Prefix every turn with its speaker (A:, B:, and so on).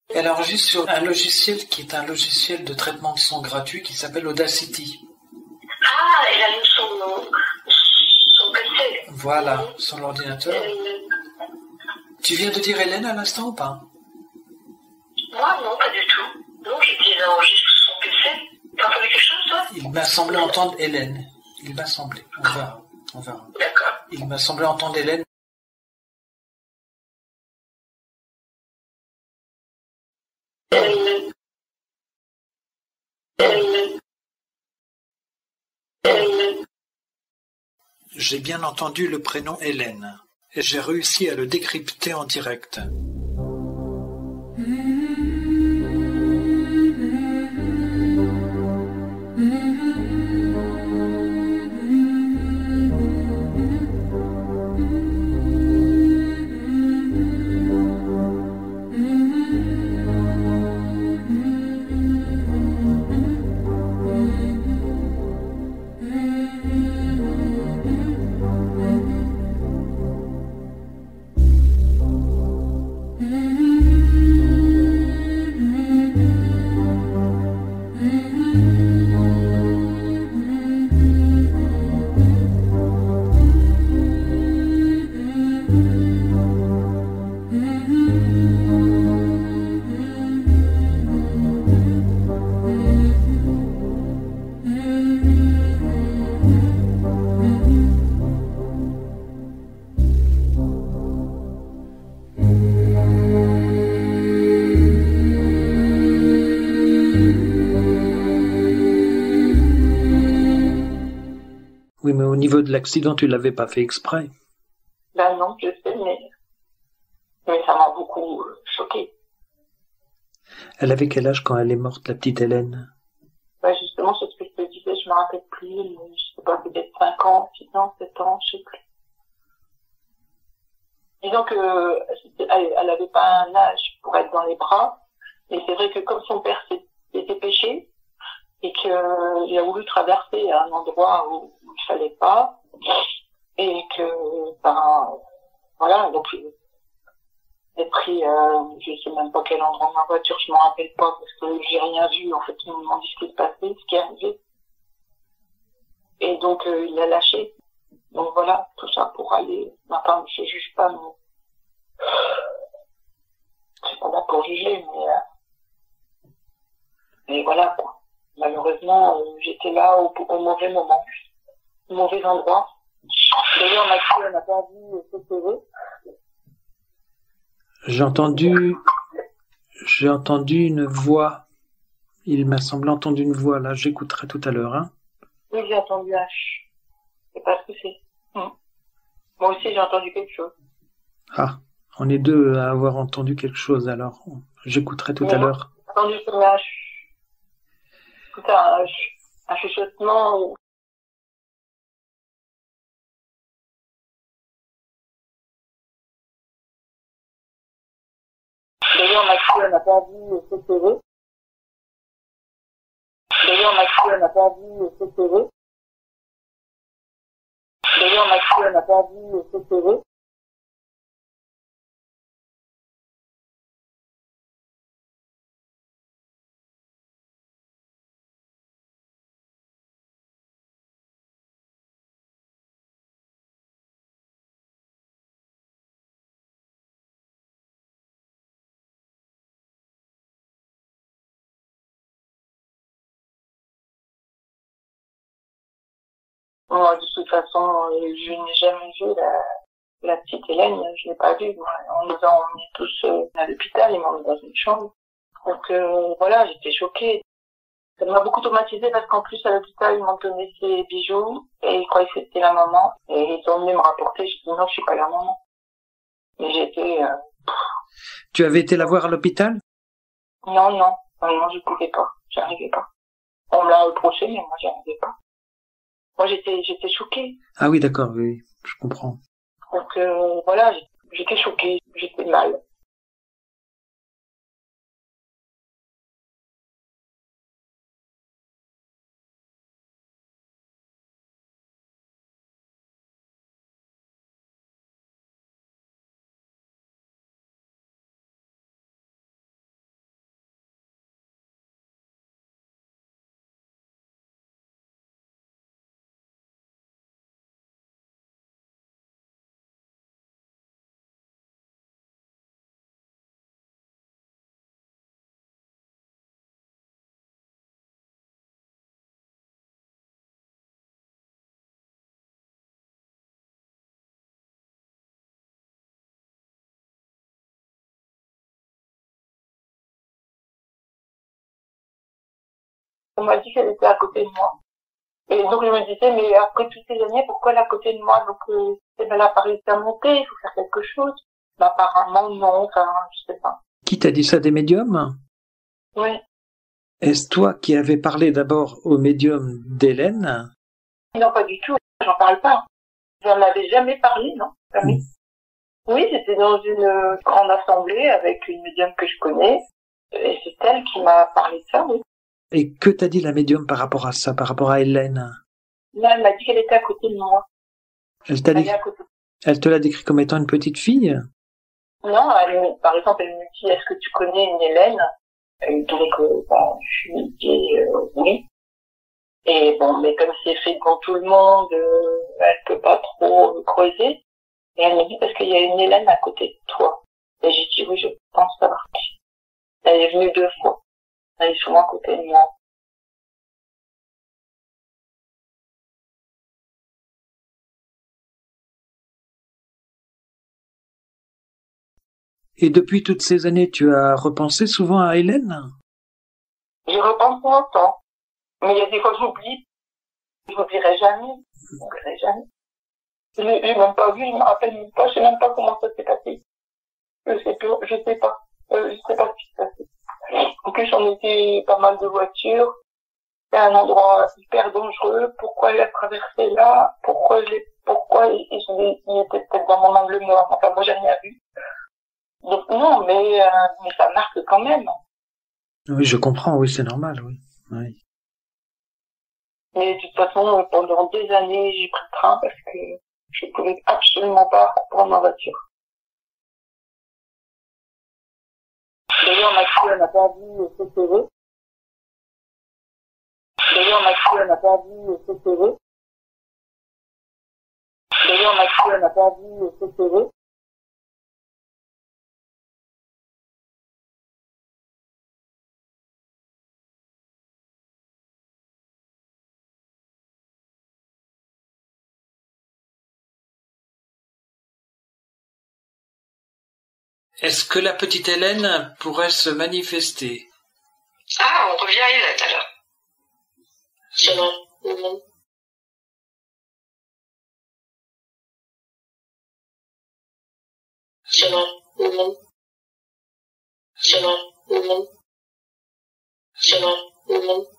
A: Elle enregistre sur un logiciel qui est un logiciel de traitement de son gratuit qui s'appelle Audacity.
B: Ah, elle allume son PC.
A: Voilà, sur l'ordinateur. Tu viens de dire Hélène à l'instant ou pas?
B: Moi, non, pas du tout. Non, je dis, elle enregistre son PC. T'as entendu quelque chose, toi?
A: Il m'a semblé entendre Hélène. Il m'a semblé. On verra. On verra.
B: D'accord.
A: Il m'a semblé entendre Hélène. J'ai bien entendu le prénom Hélène. Et j'ai réussi à le décrypter en direct. Oui, mais au niveau de l'accident, tu l'avais pas fait exprès.
B: Ben non, je sais, mais ça m'a beaucoup choquée.
A: Elle avait quel âge quand elle est morte, la petite Hélène?
B: Ben justement, c'est ce que je te disais, je me rappelle plus, mais je sais pas, peut-être 5 ans, 6 ans, 7 ans, je sais plus. Disons que elle avait pas un âge pour être dans les bras, mais c'est vrai que comme son père s'était pêché, et qu'il a voulu traverser à un endroit où il fallait pas, et que, ben, voilà, donc, j'ai pris, je sais même pas quel endroit de ma voiture, je m'en rappelle pas, parce que j'ai rien vu, en fait, ils m'ont dit ce qui se passait, ce qui est arrivé. Et donc, il l'a lâché. Donc voilà, tout ça pour aller, enfin, je juge pas, mais, je suis pas là pour juger, mais voilà, quoi. Malheureusement, j'étais là au mauvais moment, au mauvais endroit. D'ailleurs, ma fille, elle n'a pas vu ce CV.
A: J'ai entendu une voix. Il m'a semblé entendre une voix, là, j'écouterai tout à l'heure, hein.
B: Oui, j'ai entendu H. Je sais pas ce que c'est. Moi aussi, j'ai entendu quelque chose.
A: Ah, on est deux à avoir entendu quelque chose, alors j'écouterai tout à l'heure.
B: J'ai entendu comme H. Tout un chuchotement. D'ailleurs, ma fille, elle n'a pas vu ce CV. D'ailleurs, ma fille, elle n'a pas vu ce CV. D'ailleurs, ma fille, elle n'a pas vu ce CV. Moi, de toute façon, je n'ai jamais vu la petite Hélène, je l'ai pas vue. Moi. On nous a emmenés tous à l'hôpital, ils m'ont mis dans une chambre. Donc voilà, j'étais choquée. Ça m'a beaucoup traumatisée parce qu'en plus à l'hôpital, ils m'ont donné ses bijoux et ils croyaient que c'était la maman. Et ils ont venu me rapporter, je dis non, je suis pas la maman. Mais j'étais...
A: Tu avais été la voir à l'hôpital?
B: Non, je pouvais pas, j'arrivais pas. On me l'a reproché, mais moi j'y arrivais pas. Moi j'étais choquée.
A: Ah oui, d'accord, oui, je comprends.
B: Donc voilà, j'étais choquée, j'étais mal. On m'a dit qu'elle était à côté de moi. Et donc je me disais, mais après toutes ces années, pourquoi elle est à côté de moi? Donc elle n'a pas réussi à monter, il faut faire quelque chose. Mais apparemment non, enfin je sais pas.
A: Qui t'a dit ça, des médiums?
B: Oui.
A: Est-ce toi qui avais parlé d'abord au médium d'Hélène?
B: Non, pas du tout, j'en parle pas. J'en avais jamais parlé, non, jamais. Oui, j'étais dans une grande assemblée avec une médium que je connais, et c'est elle qui m'a parlé de ça, oui.
A: Et que t'a dit la médium par rapport à ça, par rapport à Hélène?
B: Là, elle m'a dit qu'elle était à côté de moi.
A: Elle t'a dit,
B: Elle est à côté.
A: elle te l'a décrit comme étant une petite fille?
B: Non, par exemple, elle me dit, est-ce que tu connais une Hélène? Et donc, je lui dis oui. Et bon, mais comme c'est fait devant tout le monde, elle peut pas trop creuser. Et elle me dit, parce qu'il y a une Hélène à côté de toi. Et j'ai dit, oui, je pense savoir qui. Elle est venue 2 fois. Elle est souvent à côté de moi.
A: Et depuis toutes ces années, tu as repensé souvent à Hélène?
B: J'y repense longtemps. Mais il y a des fois, j'oublie. Je n'oublierai jamais. Je n'oublierai jamais. Je l'ai même pas vu, je me rappelle même pas, je sais même pas comment ça s'est passé. Je sais pas. Je sais pas ce qui s'est passé. En plus, on était pas mal de voitures. C'est un endroit hyper dangereux. Pourquoi il a traversé là? Pourquoi il était peut-être dans mon angle mort. Enfin, moi, j'ai rien vu. Donc, non, mais ça marque quand même.
A: Oui, je comprends, oui, c'est normal, oui. Oui.
B: Mais de toute façon, pendant des années, j'ai pris le train parce que je pouvais absolument pas prendre ma voiture. D'ailleurs, ma fille, elle a perdu ses CV. D'ailleurs, ma fille, elle a perdu ses CV. D'ailleurs, ma fille, elle a perdu ses CV.
A: Est-ce que la petite Hélène pourrait se manifester?
B: Ah, on revient à Hélène alors. C'est bon. C'est bon. C'est bon. C'est bon.